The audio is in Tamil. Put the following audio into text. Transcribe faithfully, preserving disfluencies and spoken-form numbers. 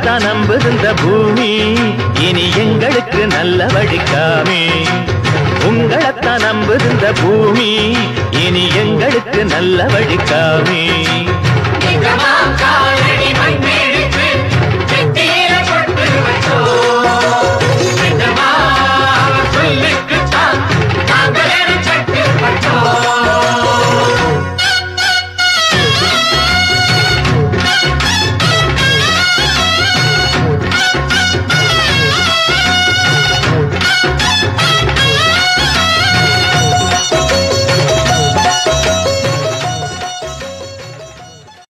உங்களைத்தான் நம்புகின்ற பூமி இனி எங்களுக்கு நல்ல வழிக்காமே. உங்களைத்தான் நம்புகின்ற பூமி இனி எங்களுக்கு நல்ல வழிக்காமே.